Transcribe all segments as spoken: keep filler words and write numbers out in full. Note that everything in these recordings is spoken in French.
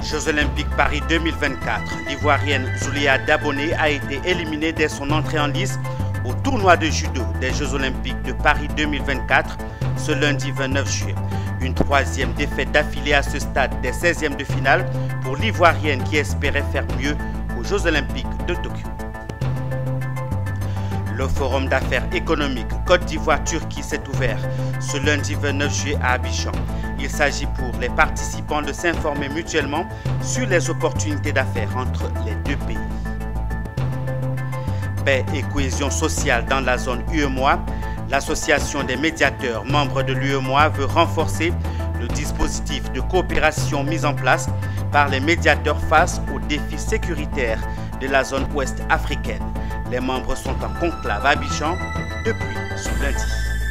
Jeux Olympiques Paris deux mille vingt-quatre, l'Ivoirienne Zoulia Daboné a été éliminée dès son entrée en lice au tournoi de judo des Jeux Olympiques de Paris deux mille vingt-quatre ce lundi vingt-neuf juillet. Une troisième défaite d'affilée à ce stade des seizièmes de finale pour l'Ivoirienne qui espérait faire mieux aux Jeux Olympiques de Tokyo. Le Forum d'affaires économiques Côte d'Ivoire-Turquie s'est ouvert ce lundi vingt-neuf juillet à Abidjan. Il s'agit pour les participants de s'informer mutuellement sur les opportunités d'affaires entre les deux pays. Paix et cohésion sociale dans la zone U E M O A. L'association des médiateurs membres de l'U E M O A veut renforcer le dispositif de coopération mis en place par les médiateurs face aux défis sécuritaires de la zone ouest africaine. Les membres sont en conclave à Abidjan depuis ce lundi.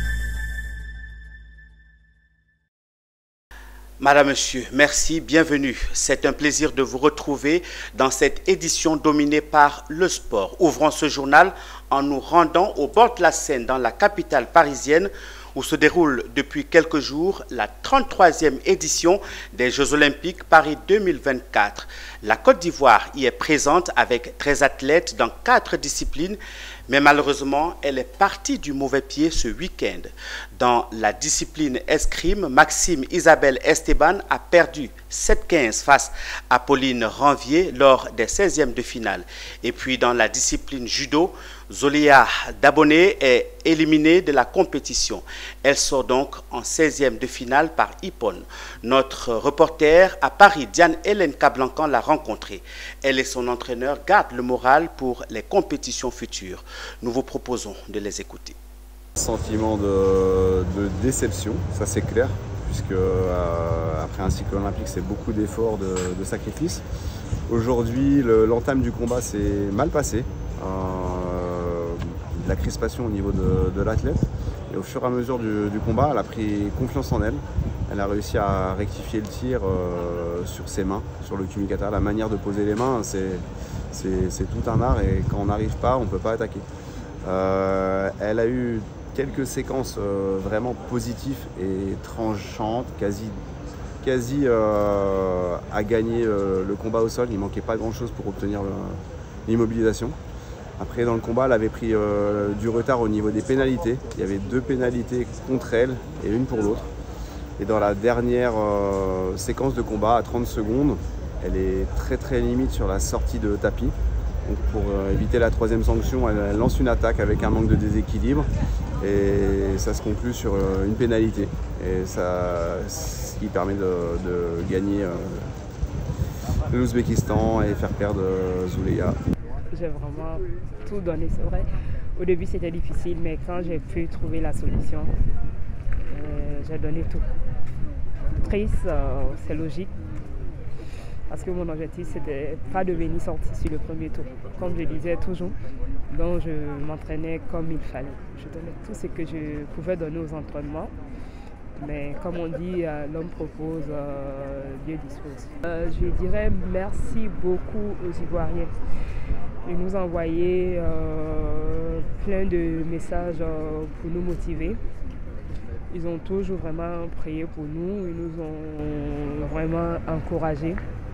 Madame, Monsieur, merci, bienvenue. C'est un plaisir de vous retrouver dans cette édition dominée par le sport. Ouvrons ce journal en nous rendant au bord de la Seine dans la capitale parisienne où se déroule depuis quelques jours la trente-troisième édition des Jeux Olympiques Paris deux mille vingt-quatre. La Côte d'Ivoire y est présente avec treize athlètes dans quatre disciplines, mais malheureusement, elle est partie du mauvais pied ce week-end. Dans la discipline escrime, Maxime Isabelle Esteban a perdu sept quinze face à Pauline Ranvier lors des seizièmes de finale. Et puis dans la discipline judo, Zoulia Daboné est éliminée de la compétition. Elle sort donc en seizième de finale par Ippon. Notre reporter à Paris, Diane-Hélène Cablancan, l'a rencontrée. Elle et son entraîneur gardent le moral pour les compétitions futures. Nous vous proposons de les écouter. Sentiment de, de déception, ça c'est clair, puisque euh, après un cycle olympique, c'est beaucoup d'efforts, de, de sacrifices. Aujourd'hui, l'entame du combat s'est mal passé. Euh, de la crispation au niveau de, de l'athlète. Et au fur et à mesure du, du combat, elle a pris confiance en elle. Elle a réussi à rectifier le tir euh, sur ses mains, sur le kumikata. La manière de poser les mains, c'est tout un art et quand on n'arrive pas, on ne peut pas attaquer. Euh, elle a eu quelques séquences euh, vraiment positives et tranchantes, quasi, quasi euh, à gagner euh, le combat au sol. Il ne manquait pas grand-chose pour obtenir l'immobilisation. Après, dans le combat, elle avait pris euh, du retard au niveau des pénalités. Il y avait deux pénalités contre elle et une pour l'autre. Et dans la dernière euh, séquence de combat, à trente secondes, elle est très très limite sur la sortie de tapis. Donc pour euh, éviter la troisième sanction, elle, elle lance une attaque avec un manque de déséquilibre. Et ça se conclut sur euh, une pénalité. Et ça, ce qui permet de, de gagner euh, l'Ouzbékistan et faire perdre euh, Zoulia. J'ai vraiment tout donné, c'est vrai. Au début, c'était difficile, mais quand j'ai pu trouver la solution, euh, j'ai donné tout. Triste, euh, c'est logique, parce que mon objectif, c'était pas de venir sortir sur le premier tour. Comme je disais toujours, donc je m'entraînais comme il fallait. Je donnais tout ce que je pouvais donner aux entraînements. Mais comme on dit, euh, l'homme propose, euh, Dieu dispose. Euh, je dirais merci beaucoup aux Ivoiriens. Ils nous ont envoyé euh, plein de messages euh, pour nous motiver. Ils ont toujours vraiment prié pour nous, ils nous ont vraiment encouragés.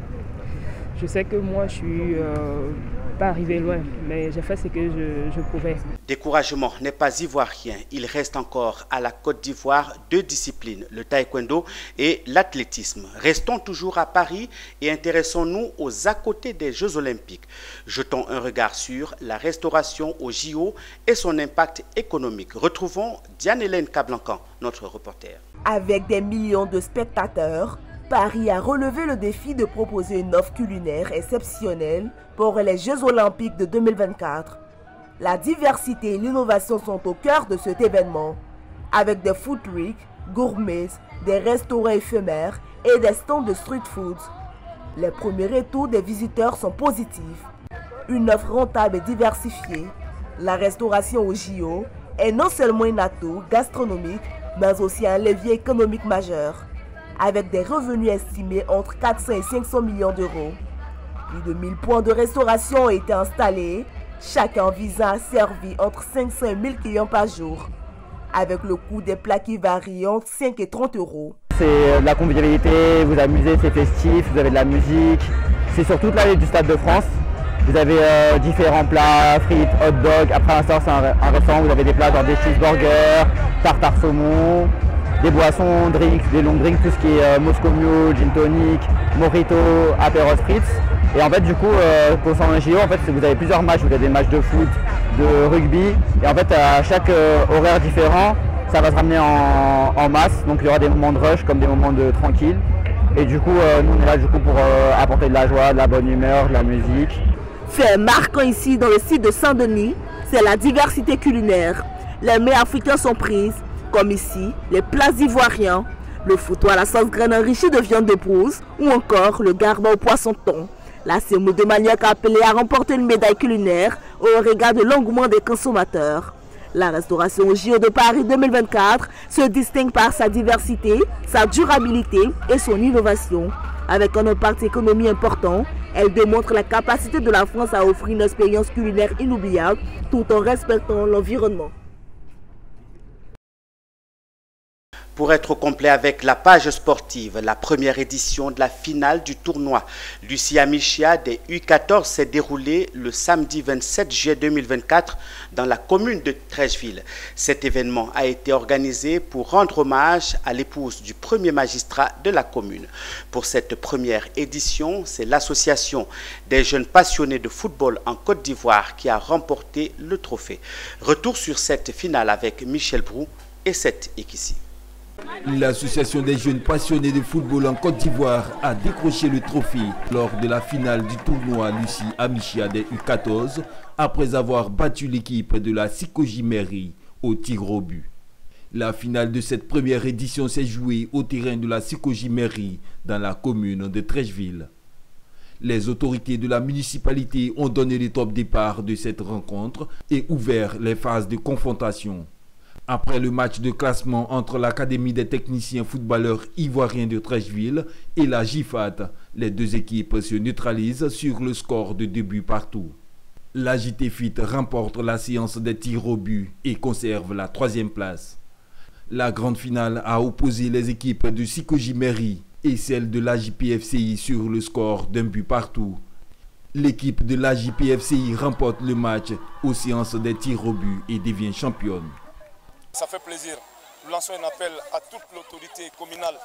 Je sais que moi, je suis euh, pas arrivé loin, mais j'ai fait ce que je, je pouvais. Découragement n'est pas ivoirien. Il reste encore à la Côte d'Ivoire deux disciplines, le taekwondo et l'athlétisme. Restons toujours à Paris et intéressons-nous aux à côté des Jeux Olympiques. Jetons un regard sur la restauration au J O et son impact économique. Retrouvons Diane-Hélène Cablancan, notre reporter. Avec des millions de spectateurs, Paris a relevé le défi de proposer une offre culinaire exceptionnelle pour les Jeux Olympiques de deux mille vingt-quatre. La diversité et l'innovation sont au cœur de cet événement, avec des food trucks, gourmets, des restaurants éphémères et des stands de street food. Les premiers retours des visiteurs sont positifs. Une offre rentable et diversifiée, la restauration au J O est non seulement un atout gastronomique, mais aussi un levier économique majeur, avec des revenus estimés entre quatre cents et cinq cents millions d'euros. Plus de mille points de restauration ont été installés, chacun visant à servir entre cinq cents et mille clients par jour, avec le coût des plats qui varie entre cinq et trente euros. c'est de la convivialité, vous amusez, c'est festif, vous avez de la musique. C'est sur toute l'allée du Stade de France. Vous avez euh, différents plats, frites, hot dog. Après l'instant, c'est un, un restaurant, vous avez des plats genre des cheeseburgers, tartare saumon, des boissons, drinks, des longs drinks, tout ce qui est euh, Moscow Mule, gin tonic, mojito, apéro spritz. Et en fait, du coup, euh, concernant les J O, en fait, vous avez plusieurs matchs. Vous avez des matchs de foot, de rugby. Et en fait, à chaque euh, horaire différent, ça va se ramener en, en masse. Donc, il y aura des moments de rush comme des moments de tranquille. Et du coup, euh, nous, on est là du coup, pour euh, apporter de la joie, de la bonne humeur, de la musique. Fait marquant ici dans le site de Saint-Denis, c'est la diversité culinaire. Les mets africains sont prises, comme ici, les plats ivoiriens, le foutoir à la sauce graine enrichie de viande de brousse ou encore le garba au poisson thon. La semoule de manioc appelée à remporter une médaille culinaire au regard de l'engouement des consommateurs. La restauration au J O de Paris deux mille vingt-quatre se distingue par sa diversité, sa durabilité et son innovation. Avec un impact économique important, elle démontre la capacité de la France à offrir une expérience culinaire inoubliable tout en respectant l'environnement. Pour être au complet avec la page sportive, la première édition de la finale du tournoi Lucie Amichia des U quatorze s'est déroulée le samedi vingt-sept juillet deux mille vingt-quatre dans la commune de Treichville. Cet événement a été organisé pour rendre hommage à l'épouse du premier magistrat de la commune. Pour cette première édition, c'est l'association des jeunes passionnés de football en Côte d'Ivoire qui a remporté le trophée. Retour sur cette finale avec Michel Brou et Seth Ekissi. L'association des jeunes passionnés de football en Côte d'Ivoire a décroché le trophée lors de la finale du tournoi Lucie Amichia des U quatorze après avoir battu l'équipe de la Sikoji-Mairie au tir au but. La finale de cette première édition s'est jouée au terrain de la Sikoji-Mairie dans la commune de Treichville. Les autorités de la municipalité ont donné le top départ de cette rencontre et ouvert les phases de confrontation. Après le match de classement entre l'Académie des techniciens footballeurs ivoiriens de Treichville et la J F A T, les deux équipes se neutralisent sur le score de deux buts partout. La J T F I T remporte la séance des tirs au but et conserve la troisième place. La grande finale a opposé les équipes de Sikoji-Mairie et celle de l'A J P F C I sur le score d'un but partout. L'équipe de l'A J P F C I remporte le match aux séances des tirs au but et devient championne. Ça fait plaisir. Nous lançons un appel à toute l'autorité communale,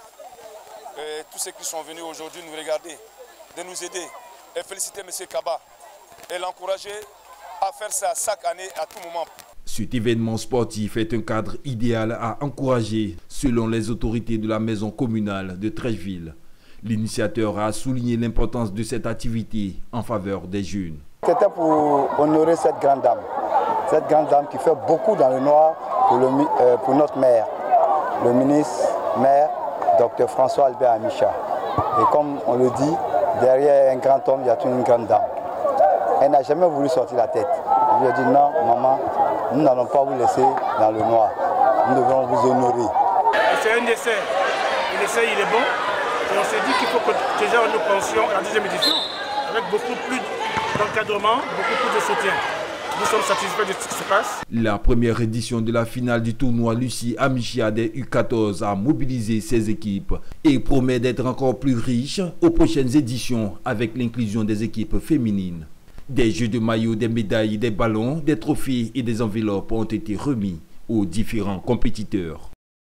et tous ceux qui sont venus aujourd'hui nous regarder, de nous aider et féliciter M. Kaba et l'encourager à faire ça chaque année, à tout moment. Cet événement sportif est un cadre idéal à encourager selon les autorités de la maison communale de Treichville. L'initiateur a souligné l'importance de cette activité en faveur des jeunes. C'était pour honorer cette grande dame, cette grande dame qui fait beaucoup dans le noir pour, le, euh, pour notre maire, le ministre maire, docteur François Albert Amichia. Et comme on le dit, derrière un grand homme, il y a une grande dame. Elle n'a jamais voulu sortir la tête. Je lui ai dit non, maman, nous n'allons pas vous laisser dans le noir. Nous devons vous honorer. C'est un essai. L'essai, il est bon. Et on s'est dit qu'il faut que déjà nous pensions à la deuxième édition avec beaucoup plus d'encadrement, beaucoup plus de soutien. Nous sommes satisfaits de ce qui se passe. La première édition de la finale du tournoi Lucie Amichia des U quatorze a mobilisé ses équipes et promet d'être encore plus riche aux prochaines éditions avec l'inclusion des équipes féminines. Des jeux de maillots, des médailles, des ballons, des trophées et des enveloppes ont été remis aux différents compétiteurs.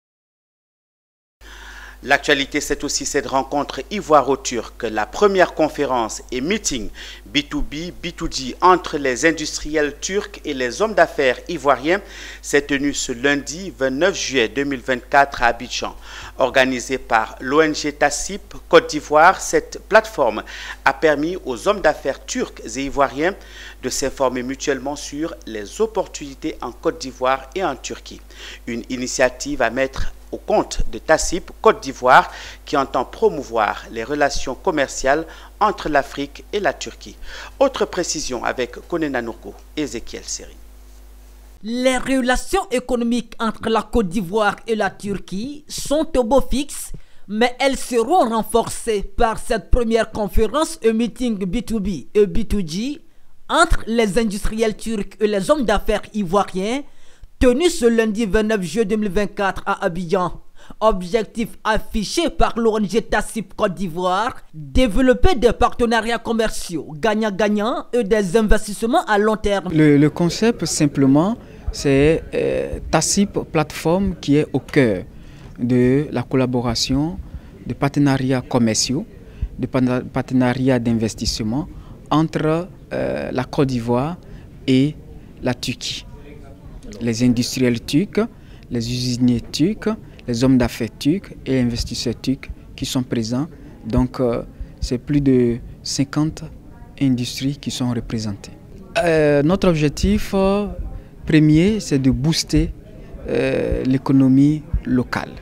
L'actualité, c'est aussi cette rencontre ivoiro-turque, la première conférence et meeting B deux B, B deux G entre les industriels turcs et les hommes d'affaires ivoiriens s'est tenue ce lundi vingt-neuf juillet deux mille vingt-quatre à Abidjan. Organisée par l'O N G TASIP Côte d'Ivoire, cette plateforme a permis aux hommes d'affaires turcs et ivoiriens de s'informer mutuellement sur les opportunités en Côte d'Ivoire et en Turquie. Une initiative à mettre au compte de TASIP Côte d'Ivoire qui entend promouvoir les relations commerciales entre l'Afrique et la Turquie. Autre précision avec Konena Nourko et Ezekiel Seri. Les relations économiques entre la Côte d'Ivoire et la Turquie sont au beau fixe, mais elles seront renforcées par cette première conférence et meeting B deux B et B deux G entre les industriels turcs et les hommes d'affaires ivoiriens, tenu ce lundi vingt-neuf juillet deux mille vingt-quatre à Abidjan. Objectif affiché par l'O N G TASIP Côte d'Ivoire, développer des partenariats commerciaux gagnant-gagnant et des investissements à long terme. Le, le concept simplement, c'est euh, TASIP plateforme qui est au cœur de la collaboration, des partenariats commerciaux, des partenariats d'investissement entre euh, la Côte d'Ivoire et la Turquie. Les industriels turcs, les usiniers turcs, les hommes d'affaires turcs et les investisseurs turcs qui sont présents. Donc euh, c'est plus de cinquante industries qui sont représentées. Euh, notre objectif euh, premier, c'est de booster euh, l'économie locale,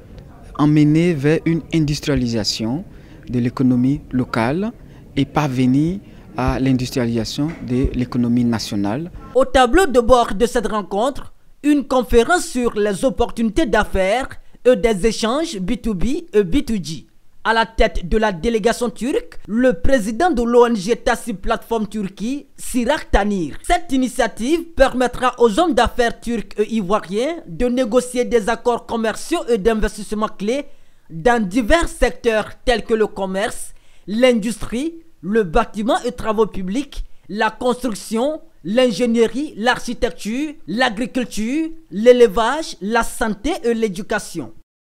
emmener vers une industrialisation de l'économie locale et parvenir à l'industrialisation de l'économie nationale. Au tableau de bord de cette rencontre, une conférence sur les opportunités d'affaires et des échanges B deux B et B deux G. À la tête de la délégation turque, le président de l'O N G TASIP Plateforme Turquie, Sirak Tanir. Cette initiative permettra aux hommes d'affaires turcs et ivoiriens de négocier des accords commerciaux et d'investissement clés dans divers secteurs tels que le commerce, l'industrie, le bâtiment et travaux publics, la construction, l'ingénierie, l'architecture, l'agriculture, l'élevage, la santé et l'éducation.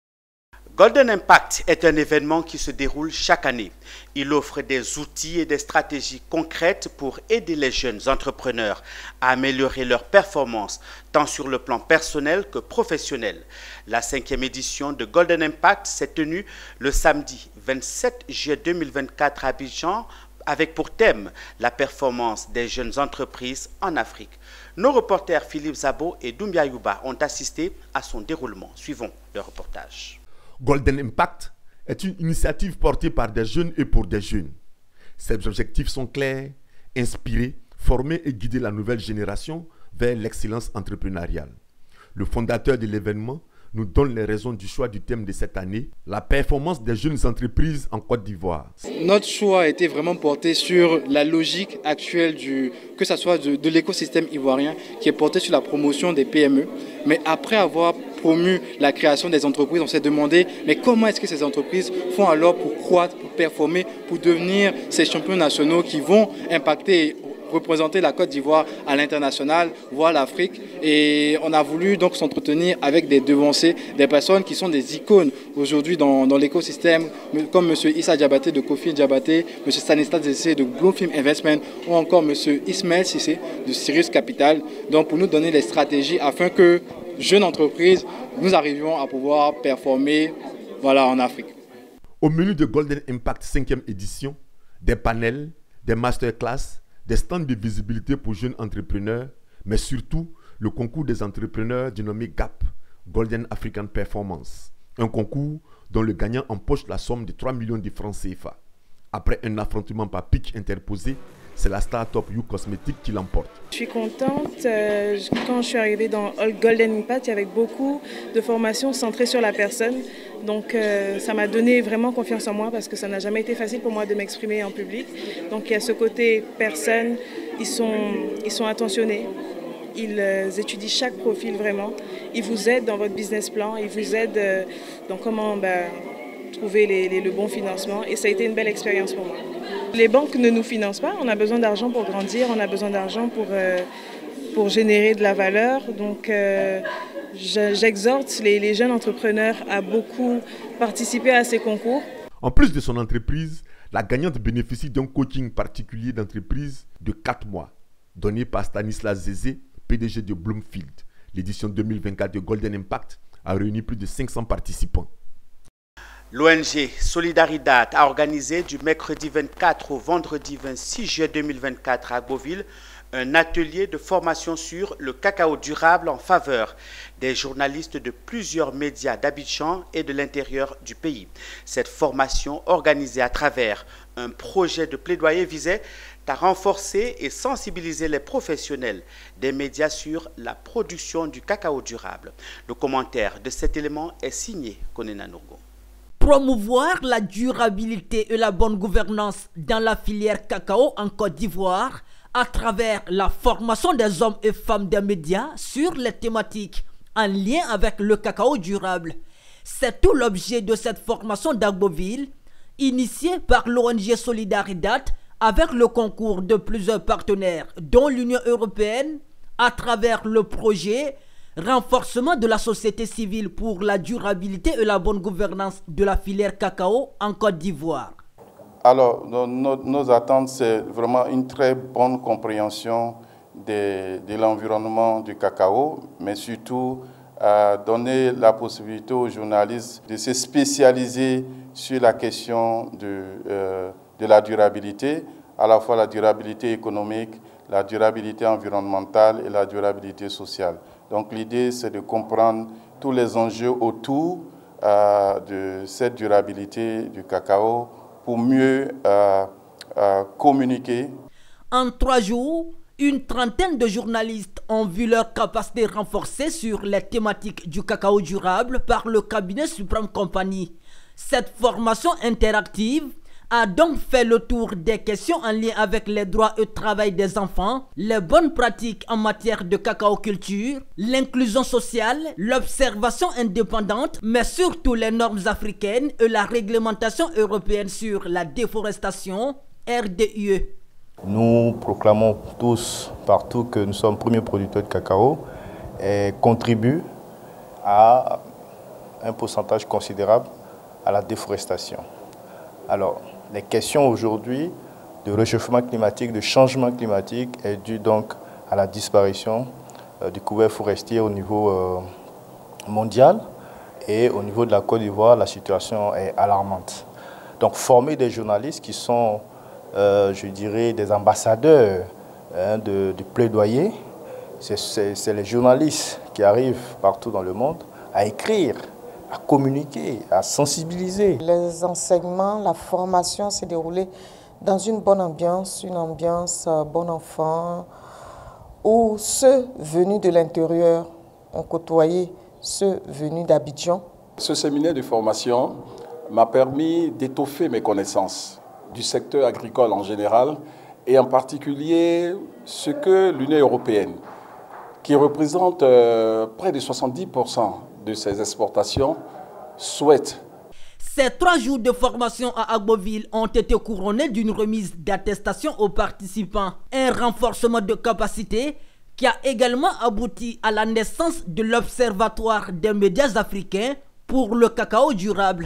Golden Impact est un événement qui se déroule chaque année. Il offre des outils et des stratégies concrètes pour aider les jeunes entrepreneurs à améliorer leurs performances, tant sur le plan personnel que professionnel. La cinquième édition de Golden Impact s'est tenue le samedi vingt-sept juillet deux mille vingt-quatre à Abidjan, avec pour thème la performance des jeunes entreprises en Afrique. Nos reporters Philippe Zabo et Doumbia Yuba ont assisté à son déroulement. Suivons le reportage. Golden Impact est une initiative portée par des jeunes et pour des jeunes. Ses objectifs sont clairs, inspirer, former et guider la nouvelle génération vers l'excellence entrepreneuriale. Le fondateur de l'événement nous donne les raisons du choix du thème de cette année, la performance des jeunes entreprises en Côte d'Ivoire. Notre choix a été vraiment porté sur la logique actuelle, du, que ce soit de, de l'écosystème ivoirien, qui est porté sur la promotion des P M E. Mais après avoir promu la création des entreprises, on s'est demandé, mais comment est-ce que ces entreprises font alors pour croître, pour performer, pour devenir ces champions nationaux qui vont impacter, représenter la Côte d'Ivoire à l'international, voire l'Afrique. Et on a voulu donc s'entretenir avec des devanciers, des personnes qui sont des icônes aujourd'hui dans, dans l'écosystème, comme M. Issa Diabaté de Kofi Diabaté, M. Stanislas Zessé de Bloomfilm Investment, ou encore M. Ismaël Sissé de Sirius Capital, donc pour nous donner les stratégies afin que, jeunes entreprises, nous arrivions à pouvoir performer voilà, en Afrique. Au menu de Golden Impact cinquième édition, des panels, des masterclass, des stands de visibilité pour jeunes entrepreneurs, mais surtout le concours des entrepreneurs dénommé G A P, Golden African Performance. Un concours dont le gagnant empoche la somme de trois millions de francs C F A. Après un affrontement par pic interposé, c'est la start-up You Cosmetics qui l'emporte. Je suis contente. Euh, quand je suis arrivée dans Golden Impact, il y avait beaucoup de formations centrées sur la personne. Donc euh, ça m'a donné vraiment confiance en moi parce que ça n'a jamais été facile pour moi de m'exprimer en public. Donc il y a ce côté personne, ils sont, ils sont attentionnés. Ils euh, étudient chaque profil vraiment. Ils vous aident dans votre business plan, ils vous aident euh, dans comment bah, trouver les, les, le bon financement. Et ça a été une belle expérience pour moi. Les banques ne nous financent pas, on a besoin d'argent pour grandir, on a besoin d'argent pour, euh, pour générer de la valeur. Donc euh, j'exhorte les, les jeunes entrepreneurs à beaucoup participer à ces concours. En plus de son entreprise, la gagnante bénéficie d'un coaching particulier d'entreprise de quatre mois, donné par Stanislas Zessé, P D G de Bloomfield. L'édition deux mille vingt-quatre de Golden Impact a réuni plus de cinq cents participants. L'O N G Solidaridad a organisé du mercredi vingt-quatre au vendredi vingt-six juillet deux mille vingt-quatre à Beauville un atelier de formation sur le cacao durable en faveur des journalistes de plusieurs médias d'Abidjan et de l'intérieur du pays. Cette formation, organisée à travers un projet de plaidoyer, visait à renforcer et sensibiliser les professionnels des médias sur la production du cacao durable. Le commentaire de cet élément est signé Konena Nourgo. Promouvoir la durabilité et la bonne gouvernance dans la filière cacao en Côte d'Ivoire à travers la formation des hommes et femmes des médias sur les thématiques en lien avec le cacao durable. C'est tout l'objet de cette formation d'Agboville, initiée par l'O N G Solidaridad avec le concours de plusieurs partenaires, dont l'Union européenne, à travers le projet renforcement de la société civile pour la durabilité et la bonne gouvernance de la filière cacao en Côte d'Ivoire. Alors, nos, nos, nos attentes, c'est vraiment une très bonne compréhension de, de l'environnement du cacao, mais surtout euh, donner la possibilité aux journalistes de se spécialiser sur la question de, euh, de la durabilité, à la fois la durabilité économique, la durabilité environnementale et la durabilité sociale. Donc l'idée, c'est de comprendre tous les enjeux autour euh, de cette durabilité du cacao pour mieux euh, euh, communiquer. En trois jours, une trentaine de journalistes ont vu leur capacité renforcée sur les thématiques du cacao durable par le cabinet Supreme Company. Cette formation interactive a donc fait le tour des questions en lien avec les droits et le travail des enfants, les bonnes pratiques en matière de cacao-culture, l'inclusion sociale, l'observation indépendante, mais surtout les normes africaines et la réglementation européenne sur la déforestation, R D I E. Nous proclamons tous partout que nous sommes premiers producteurs de cacao et contribuent à un pourcentage considérable à la déforestation. Alors, les questions aujourd'hui de réchauffement climatique, de changement climatique est due donc à la disparition euh, du couvert forestier au niveau euh, mondial et au niveau de la Côte d'Ivoire, la situation est alarmante. Donc former des journalistes qui sont, euh, je dirais, des ambassadeurs hein, de, de plaidoyer, c'est les journalistes qui arrivent partout dans le monde à écrire, à communiquer, à sensibiliser. Les enseignements, la formation s'est déroulée dans une bonne ambiance, une ambiance euh, bon enfant, où ceux venus de l'intérieur ont côtoyé ceux venus d'Abidjan. Ce séminaire de formation m'a permis d'étoffer mes connaissances du secteur agricole en général et en particulier ce que l'Union européenne, qui représente euh, près de soixante-dix pour cent de ses exportations, souhaite. Ces trois jours de formation à Agboville ont été couronnés d'une remise d'attestation aux participants, un renforcement de capacité qui a également abouti à la naissance de l'Observatoire des médias africains pour le cacao durable.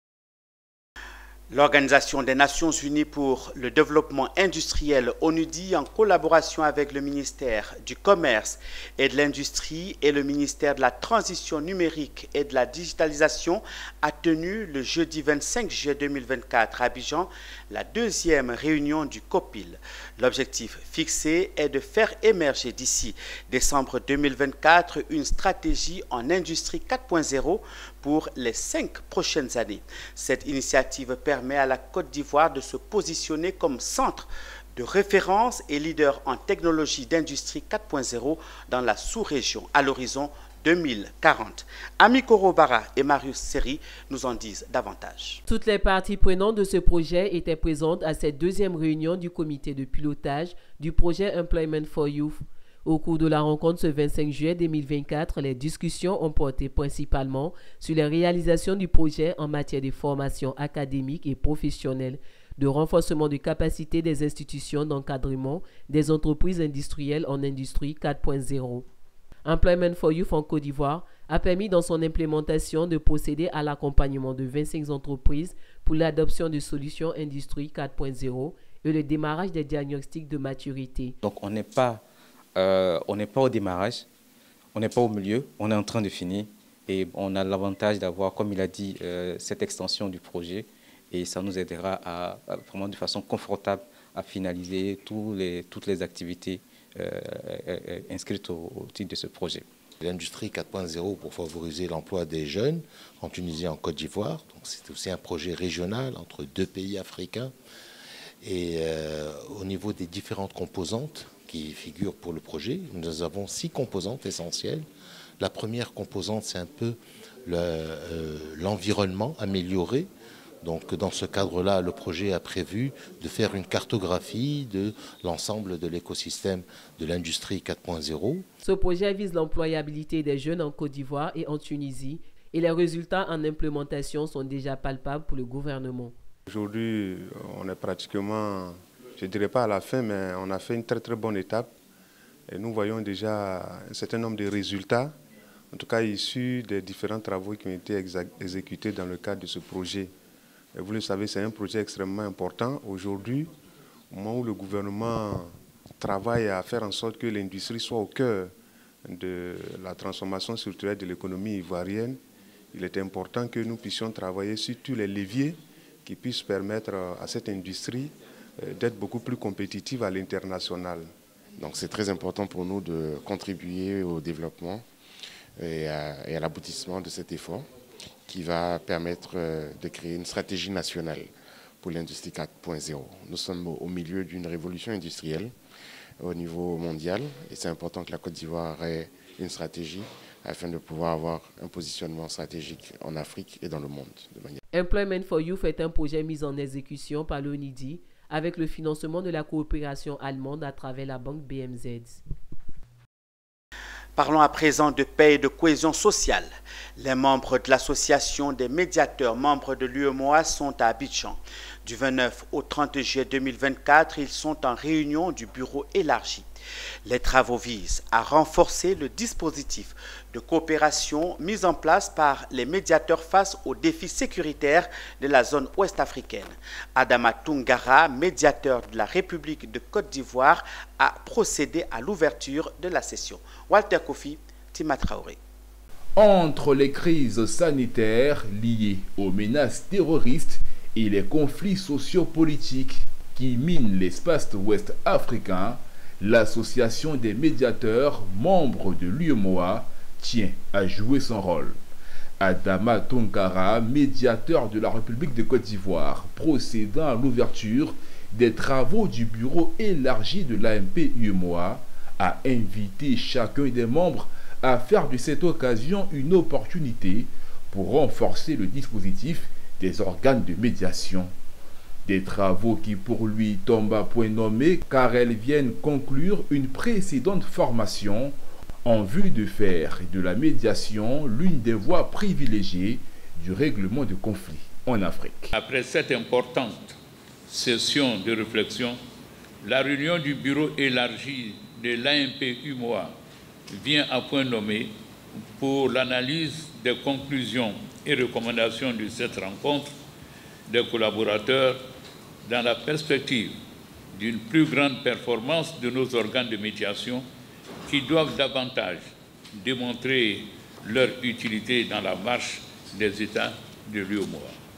L'Organisation des Nations Unies pour le développement industriel ONUDI, en collaboration avec le ministère du Commerce et de l'Industrie et le ministère de la Transition numérique et de la digitalisation, a tenu le jeudi vingt-cinq juillet deux mille vingt-quatre à Abidjan la deuxième réunion du COPIL. L'objectif fixé est de faire émerger d'ici décembre deux mille vingt-quatre une stratégie en industrie quatre point zéro pour les cinq prochaines années. Cette initiative permet à la Côte d'Ivoire de se positionner comme centre de référence et leader en technologie d'industrie quatre point zéro dans la sous-région à l'horizon deux mille quarante. Amikoro Bara et Marius Seri nous en disent davantage. Toutes les parties prenantes de ce projet étaient présentes à cette deuxième réunion du comité de pilotage du projet Employment for Youth. Au cours de la rencontre ce vingt-cinq juillet deux mille vingt-quatre, les discussions ont porté principalement sur les réalisations du projet en matière de formation académique et professionnelle, de renforcement de capacité des institutions d'encadrement des entreprises industrielles en industrie quatre point zéro. Employment for Youth en Côte d'Ivoire a permis dans son implémentation de procéder à l'accompagnement de vingt-cinq entreprises pour l'adoption de solutions industrie quatre point zéro et le démarrage des diagnostics de maturité. Donc on n'est pas Euh, on n'est pas au démarrage, on n'est pas au milieu, on est en train de finir et on a l'avantage d'avoir, comme il a dit, euh, cette extension du projet et ça nous aidera à, à vraiment de façon confortable à finaliser tous les, toutes les activités euh, euh, inscrites au, au titre de ce projet. L'industrie quatre point zéro pour favoriser l'emploi des jeunes en Tunisie et en Côte d'Ivoire. C'est aussi un projet régional entre deux pays africains et euh, au niveau des différentes composantes qui figurent pour le projet, nous avons six composantes essentielles. La première composante, c'est un peu l'environnement le, euh, amélioré. Donc dans ce cadre-là, le projet a prévu de faire une cartographie de l'ensemble de l'écosystème de l'industrie quatre point zéro. Ce projet vise l'employabilité des jeunes en Côte d'Ivoire et en Tunisie et les résultats en implémentation sont déjà palpables pour le gouvernement. Aujourd'hui, on est pratiquement, je ne dirais pas à la fin, mais on a fait une très très bonne étape. Et nous voyons déjà un certain nombre de résultats, en tout cas issus des différents travaux qui ont été exécutés dans le cadre de ce projet. Et vous le savez, c'est un projet extrêmement important. Aujourd'hui, au moment où le gouvernement travaille à faire en sorte que l'industrie soit au cœur de la transformation structurelle de l'économie ivoirienne, il est important que nous puissions travailler sur tous les leviers qui puissent permettre à cette industrie d'être beaucoup plus compétitive à l'international. Donc c'est très important pour nous de contribuer au développement et à, et à l'aboutissement de cet effort qui va permettre de créer une stratégie nationale pour l'industrie quatre point zéro. Nous sommes au milieu d'une révolution industrielle au niveau mondial et c'est important que la Côte d'Ivoire ait une stratégie afin de pouvoir avoir un positionnement stratégique en Afrique et dans le monde. De manière... Employment for Youth est un projet mis en exécution par l'O N I D I avec le financement de la coopération allemande à travers la banque B M Z. Parlons à présent de paix et de cohésion sociale. Les membres de l'association des médiateurs membres de l'U E M O A sont à Abidjan. Du vingt-neuf au trente juillet deux mille vingt-quatre, ils sont en réunion du bureau élargi. Les travaux visent à renforcer le dispositif de coopération mis en place par les médiateurs face aux défis sécuritaires de la zone ouest africaine. Adama Tungara, médiateur de la République de Côte d'Ivoire, a procédé à l'ouverture de la session. Walter Kofi, Tima Traoré. Entre les crises sanitaires liées aux menaces terroristes et les conflits sociopolitiques qui minent l'espace ouest africain, l'association des médiateurs membres de l'U E M O A tient à jouer son rôle. Adama Tungara, médiateur de la République de Côte d'Ivoire, procédant à l'ouverture des travaux du bureau élargi de l'A M P U E M O A, a invité chacun des membres à faire de cette occasion une opportunité pour renforcer le dispositif des organes de médiation. Des travaux qui pour lui tombent à point nommé car elles viennent conclure une précédente formation en vue de faire de la médiation l'une des voies privilégiées du règlement de conflits en Afrique. Après cette importante session de réflexion, la réunion du bureau élargi de l'A M P U E M O A vient à point nommé pour l'analyse des conclusions et recommandations de cette rencontre des collaborateurs dans la perspective d'une plus grande performance de nos organes de médiation qui doivent davantage démontrer leur utilité dans la marche des États de l'U E M O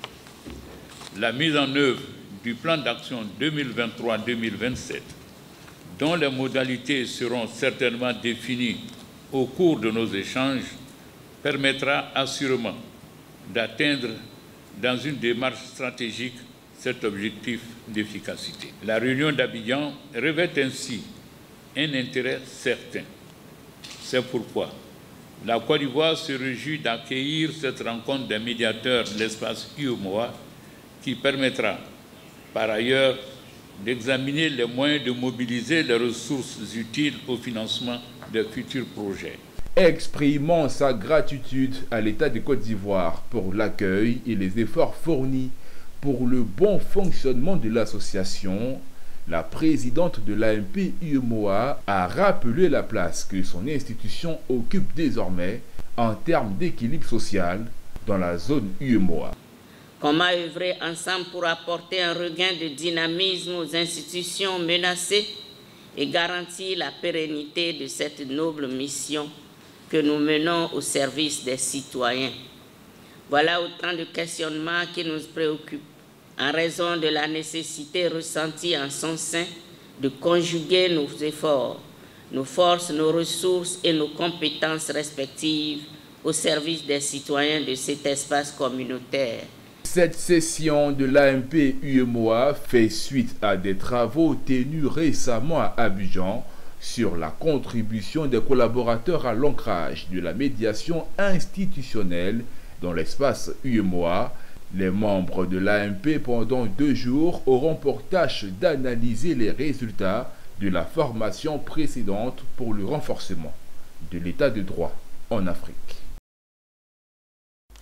A. La mise en œuvre du plan d'action deux mille vingt-trois deux mille vingt-sept, dont les modalités seront certainement définies au cours de nos échanges, permettra assurément d'atteindre dans une démarche stratégique cet objectif d'efficacité. La réunion d'Abidjan revêt ainsi un intérêt certain. C'est pourquoi la Côte d'Ivoire se réjouit d'accueillir cette rencontre des médiateurs de l'espace U E M O A qui permettra par ailleurs d'examiner les moyens de mobiliser les ressources utiles au financement de futurs projets. Exprimant sa gratitude à l'État de Côte d'Ivoire pour l'accueil et les efforts fournis pour le bon fonctionnement de l'association, la présidente de l'A M P U E M O A a rappelé la place que son institution occupe désormais en termes d'équilibre social dans la zone U E M O A. Comment œuvrer ensemble pour apporter un regain de dynamisme aux institutions menacées et garantir la pérennité de cette noble mission que nous menons au service des citoyens. Voilà autant de questionnements qui nous préoccupent en raison de la nécessité ressentie en son sein de conjuguer nos efforts, nos forces, nos ressources et nos compétences respectives au service des citoyens de cet espace communautaire. Cette session de l'A M P U E M O A fait suite à des travaux tenus récemment à Abidjan sur la contribution des collaborateurs à l'ancrage de la médiation institutionnelle dans l'espace U E M O A. Les membres de l'A M P pendant deux jours auront pour tâche d'analyser les résultats de la formation précédente pour le renforcement de l'état de droit en Afrique.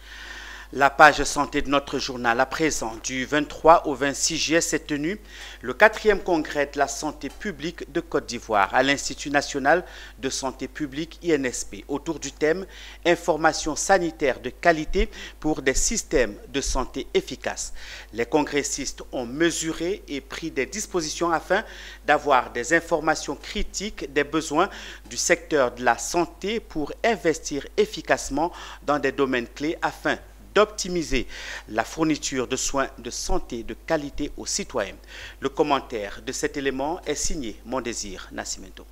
La page santé de notre journal à présent. Du vingt-trois au vingt-six juillet s'est tenu le quatrième congrès de la santé publique de Côte d'Ivoire à l'Institut national de santé publique I N S P autour du thème « Information sanitaire de qualité pour des systèmes de santé efficaces ». Les congressistes ont mesuré et pris des dispositions afin d'avoir des informations critiques des besoins du secteur de la santé pour investir efficacement dans des domaines clés afin d'optimiser la fourniture de soins de santé de qualité aux citoyens. Le commentaire de cet élément est signé Mondésir Nascimento.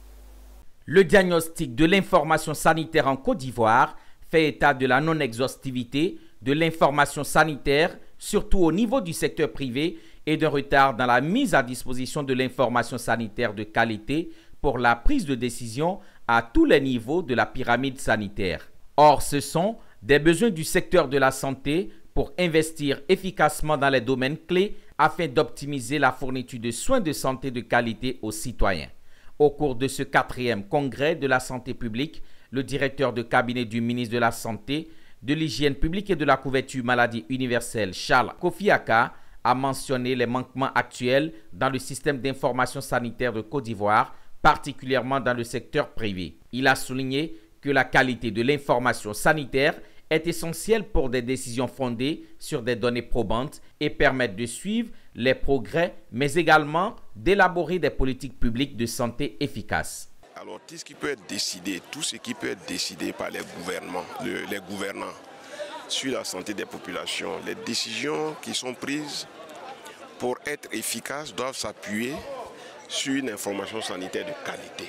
Le diagnostic de l'information sanitaire en Côte d'Ivoire fait état de la non-exhaustivité de l'information sanitaire, surtout au niveau du secteur privé, et d'un retard dans la mise à disposition de l'information sanitaire de qualité pour la prise de décision à tous les niveaux de la pyramide sanitaire. Or, ce sont des besoins du secteur de la santé pour investir efficacement dans les domaines clés afin d'optimiser la fourniture de soins de santé de qualité aux citoyens. Au cours de ce quatrième congrès de la santé publique, le directeur de cabinet du ministre de la Santé, de l'Hygiène publique et de la couverture maladie universelle, Charles Kofiaka, a mentionné les manquements actuels dans le système d'information sanitaire de Côte d'Ivoire, particulièrement dans le secteur privé. Il a souligné que la qualité de l'information sanitaire est essentielle pour des décisions fondées sur des données probantes et permettent de suivre les progrès, mais également d'élaborer des politiques publiques de santé efficaces. Alors, tout ce qui peut être décidé, tout ce qui peut être décidé par les gouvernements, le, les gouvernants sur la santé des populations, les décisions qui sont prises pour être efficaces doivent s'appuyer sur une information sanitaire de qualité.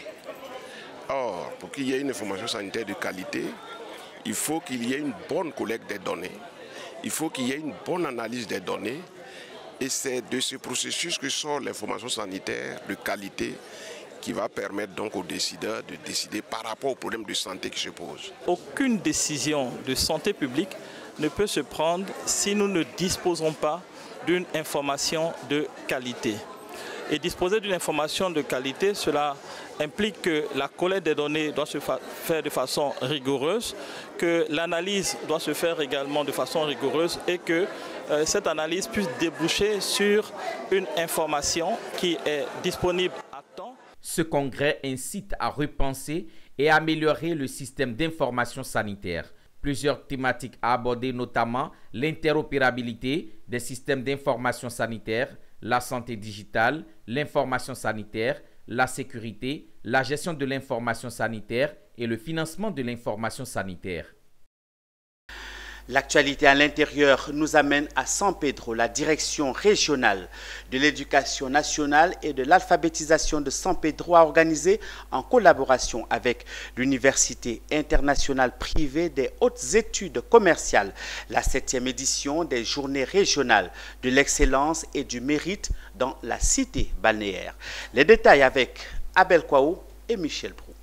Or, pour qu'il y ait une information sanitaire de qualité, il faut qu'il y ait une bonne collecte des données, il faut qu'il y ait une bonne analyse des données, et c'est de ce processus que sort l'information sanitaire de qualité qui va permettre donc aux décideurs de décider par rapport aux problèmes de santé qui se posent. Aucune décision de santé publique ne peut se prendre si nous ne disposons pas d'une information de qualité. Et disposer d'une information de qualité, cela implique que la collecte des données doit se faire de façon rigoureuse, que l'analyse doit se faire également de façon rigoureuse et que euh, cette analyse puisse déboucher sur une information qui est disponible à temps. Ce congrès incite à repenser et améliorer le système d'information sanitaire. Plusieurs thématiques à aborder, notamment l'interopérabilité des systèmes d'information sanitaire, la santé digitale, l'information sanitaire, la sécurité, la gestion de l'information sanitaire et le financement de l'information sanitaire. L'actualité à l'intérieur nous amène à San Pedro. La direction régionale de l'éducation nationale et de l'alphabétisation de San Pedro a organisé en collaboration avec l'Université internationale privée des hautes études commerciales la septième édition des journées régionales de l'excellence et du mérite dans la cité balnéaire. Les détails avec Abel Kouaou et Michel Brou.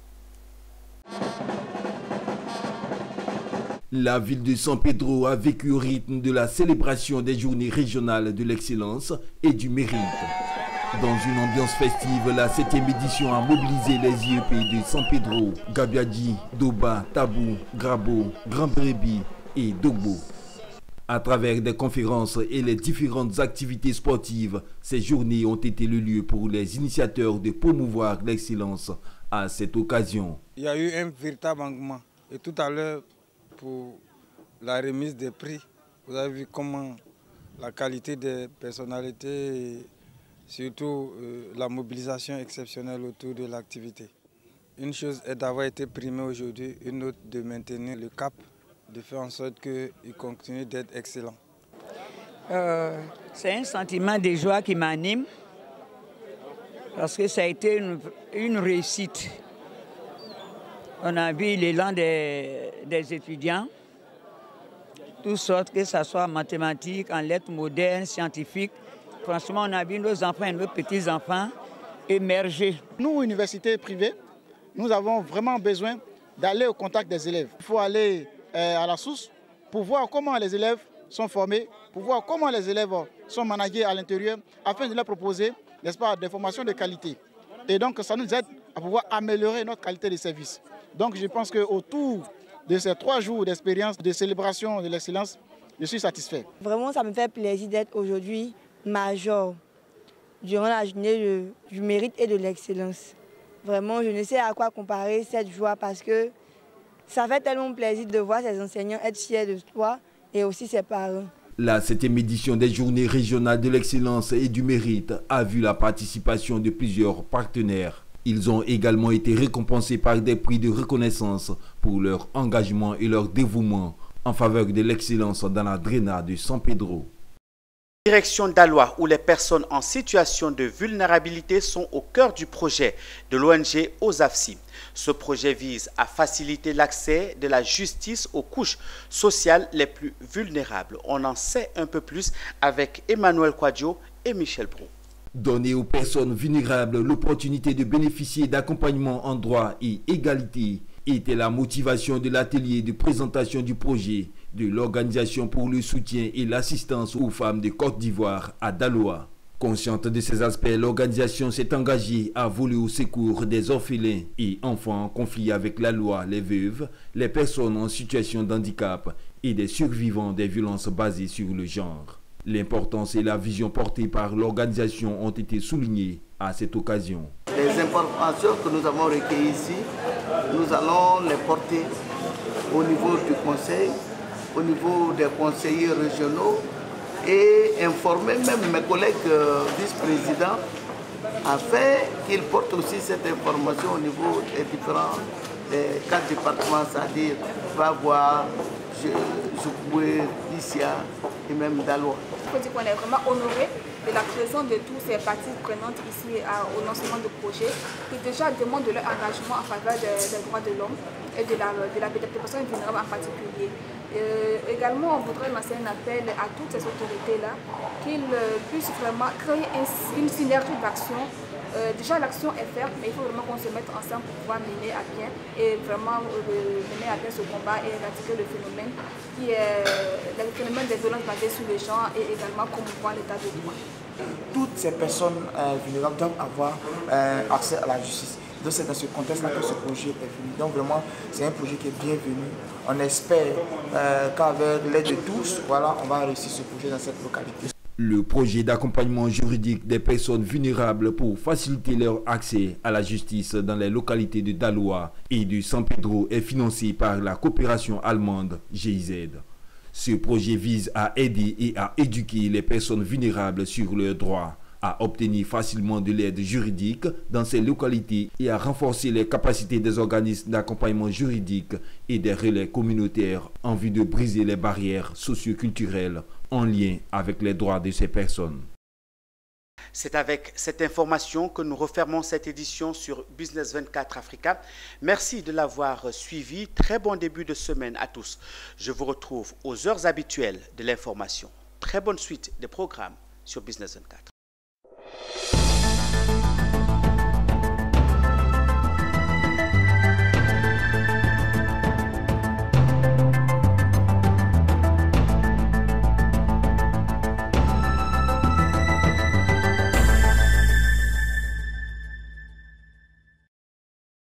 La ville de San Pedro a vécu au rythme de la célébration des journées régionales de l'excellence et du mérite. Dans une ambiance festive, la septième édition a mobilisé les I E P de San Pedro, Gabiadji, Doba, Tabou, Grabo, Grand Bérébi et Dogbo. À travers des conférences et les différentes activités sportives, ces journées ont été le lieu pour les initiateurs de promouvoir l'excellence à cette occasion. Il y a eu un véritable engouement et tout à l'heure, pour la remise des prix, vous avez vu comment la qualité des personnalités et surtout euh, la mobilisation exceptionnelle autour de l'activité. Une chose est d'avoir été primé aujourd'hui, une autre de maintenir le cap, de faire en sorte qu'il continue d'être excellent. Euh, C'est un sentiment de joie qui m'anime parce que ça a été une, une réussite. On a vu l'élan des, des étudiants, toutes sortes, que ce soit en mathématiques, en lettres modernes, scientifiques. Franchement, on a vu nos enfants et nos petits-enfants émerger. Nous, universités privées, nous avons vraiment besoin d'aller au contact des élèves. Il faut aller euh, à la source pour voir comment les élèves sont formés, pour voir comment les élèves sont managés à l'intérieur, afin de leur proposer, n'est-ce pas, des formations de qualité. Et donc, ça nous aide à pouvoir améliorer notre qualité de service. Donc je pense qu'autour de ces trois jours d'expérience de célébration de l'excellence, je suis satisfait. Vraiment, ça me fait plaisir d'être aujourd'hui major durant la journée du mérite et de l'excellence. Vraiment, je ne sais à quoi comparer cette joie parce que ça fait tellement plaisir de voir ces enseignants être fiers de toi et aussi ses parents. La septième édition des Journées régionales de l'excellence et du mérite a vu la participation de plusieurs partenaires. Ils ont également été récompensés par des prix de reconnaissance pour leur engagement et leur dévouement en faveur de l'excellence dans la Drena de San Pedro. Direction d'Aloa, où les personnes en situation de vulnérabilité sont au cœur du projet de l'O N G OSAFSI. Ce projet vise à faciliter l'accès de la justice aux couches sociales les plus vulnérables. On en sait un peu plus avec Emmanuel Quadio et Michel Brou. Donner aux personnes vulnérables l'opportunité de bénéficier d'accompagnement en droit et égalité était la motivation de l'atelier de présentation du projet de l'Organisation pour le soutien et l'assistance aux femmes de Côte d'Ivoire à Daloa. Consciente de ces aspects, l'organisation s'est engagée à voler au secours des orphelins et enfants en conflit avec la loi, les veuves, les personnes en situation de handicap et des survivants des violences basées sur le genre. L'importance et la vision portée par l'organisation ont été soulignées à cette occasion. Les informations que nous avons recueillies ici, nous allons les porter au niveau du conseil, au niveau des conseillers régionaux et informer même mes collègues euh, vice-présidents afin qu'ils portent aussi cette information au niveau des différents des quatre départements, c'est-à-dire Vavois, Joukoué, Lissia et même Daloa. Il faut dire qu'on est vraiment honoré de la présence de tous ces parties prenantes ici à, au lancement du projet qui déjà demandent de leur engagement en faveur des, des droits de l'homme et de la, de la des personnes vulnérables en particulier. Euh, également, on voudrait lancer un appel à toutes ces autorités-là qu'ils euh, puissent vraiment créer une, une synergie d'action. Euh, déjà, l'action est faite, mais il faut vraiment qu'on se mette ensemble pour pouvoir mener à bien et vraiment euh, mener à bien ce combat et éradiquer le phénomène qui est euh, le phénomène des violences basées sur le genre et également promouvoir l'état de droit. Toutes ces personnes euh, vulnérables doivent avoir euh, accès à la justice. Donc c'est dans ce contexte-là que ce projet est venu. Donc vraiment, c'est un projet qui est bienvenu. On espère euh, qu'avec l'aide de tous, voilà, on va réussir ce projet dans cette localité. Le projet d'accompagnement juridique des personnes vulnérables pour faciliter leur accès à la justice dans les localités de Daloa et de San Pedro est financé par la coopération allemande G I Z. Ce projet vise à aider et à éduquer les personnes vulnérables sur leurs droits, à obtenir facilement de l'aide juridique dans ces localités et à renforcer les capacités des organismes d'accompagnement juridique et des relais communautaires en vue de briser les barrières socioculturelles en lien avec les droits de ces personnes. C'est avec cette information que nous refermons cette édition sur Business vingt-quatre Africa. Merci de l'avoir suivi. Très bon début de semaine à tous. Je vous retrouve aux heures habituelles de l'information. Très bonne suite des programmes sur Business vingt-quatre.